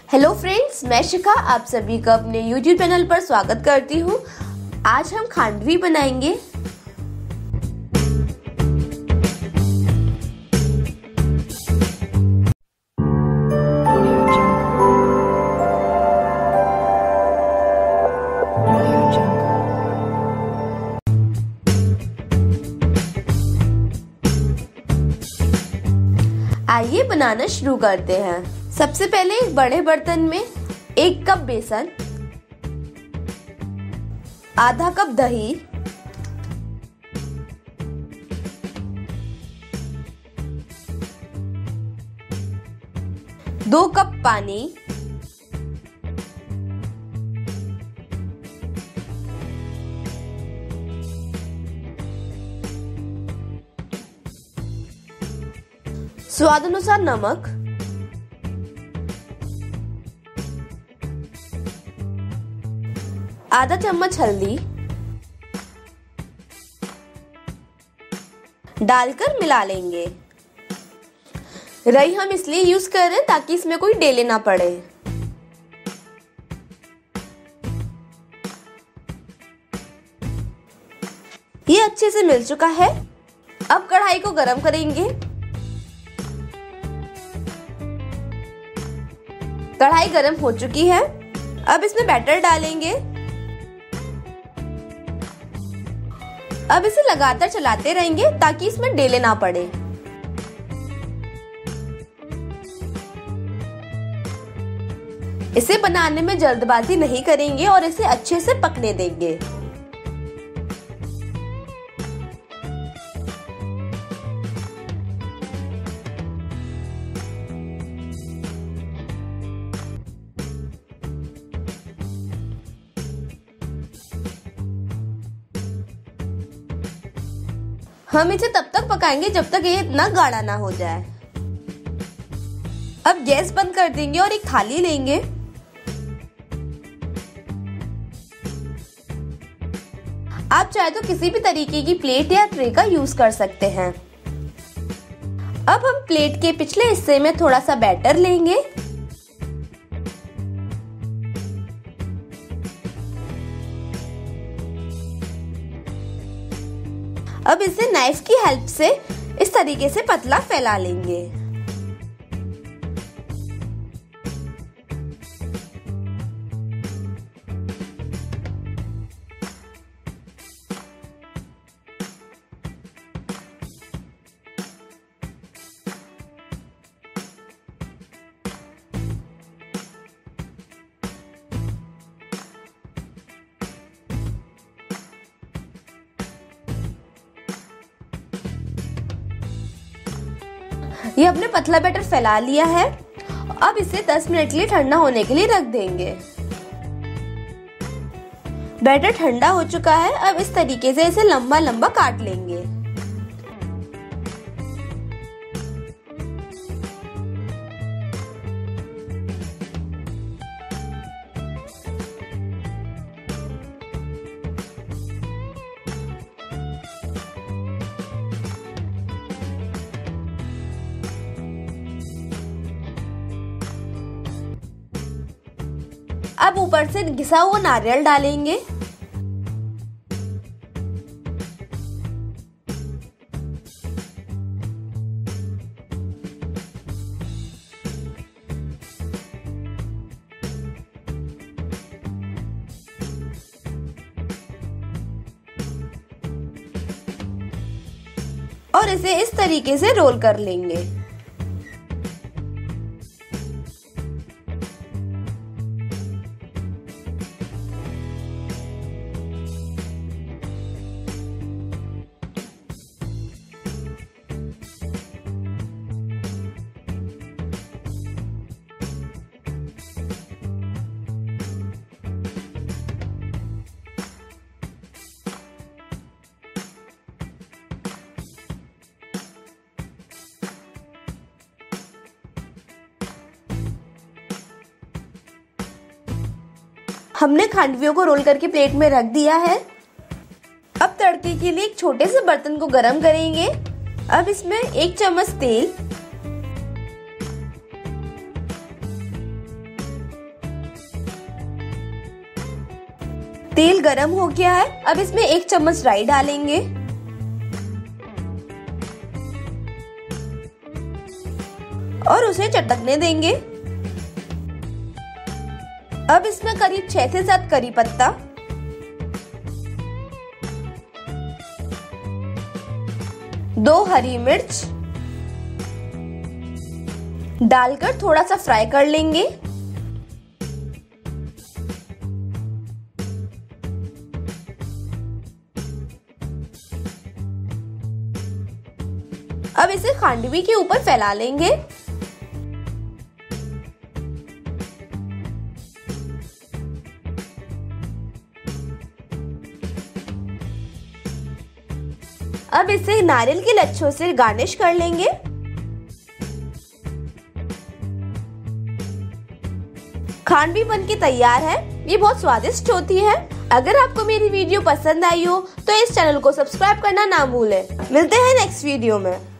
Hello friends, मैं शिखा आप सभी का अपने YouTube चैनल पर स्वागत करती हूँ। आज हम खांडवी बनाएंगे। आइए बनाना शुरू करते हैं। सबसे पहले एक बड़े बर्तन में 1 कप बेसन, आधा कप दही, दो कप पानी, स्वाद अनुसार नमक, आधा चम्मच हल्दी डालकर मिला लेंगे। रई हम इसलिए यूज कर रहे हैं ताकि इसमें कोई डेले ना पड़े। ये अच्छे से मिल चुका है। अब कढ़ाई को गरम करेंगे। कढ़ाई गरम हो चुकी है। अब इसमें बैटर डालेंगे। अब इसे लगातार चलाते रहेंगे ताकि इसमें डेले ना पड़े। इसे बनाने में जल्दबाजी नहीं करेंगे और इसे अच्छे से पकने देंगे। हम इसे तब तक पकाएंगे जब तक ये इतना गाढ़ा ना हो जाए। अब गैस बंद कर देंगे और एक थाली लेंगे। आप चाहे तो किसी भी तरीके की प्लेट या ट्रे का यूज कर सकते हैं। अब हम प्लेट के पिछले हिस्से में थोड़ा सा बैटर लेंगे। अब इसे नाइफ की हेल्प से इस तरीके से पतला फैला लेंगे। ये हमने पतला बैटर फैला लिया है। अब इसे 10 मिनट के लिए ठंडा होने के लिए रख देंगे। बैटर ठंडा हो चुका है। अब इस तरीके से इसे लंबा लंबा काट लेंगे। अब ऊपर से घिसा हुआ नारियल डालेंगे। और इसे इस तरीके से रोल कर लेंगे। हमने खांडवियों को रोल करके प्लेट में रख दिया है। अब तड़के के लिए एक छोटे से बर्तन को गरम करेंगे। अब इसमें 1 चम्मच तेल, तेल गरम हो गया है। अब इसमें 1 चम्मच राई डालेंगे और उसे चटकने देंगे। अब इसमें करीब 6 से 7 करी पत्ता, 2 हरी मिर्च डालकर थोड़ा सा फ्राई कर लेंगे। अब इसे खांडवी के ऊपर फैला लेंगे। अब इसे नारियल के लच्छों से गार्निश कर लेंगे। खांडवी बनके तैयार है। ये बहुत स्वादिष्ट होती है। अगर आपको मेरी वीडियो पसंद आई हो तो इस चैनल को सब्सक्राइब करना ना भूलें। मिलते हैं नेक्स्ट वीडियो में।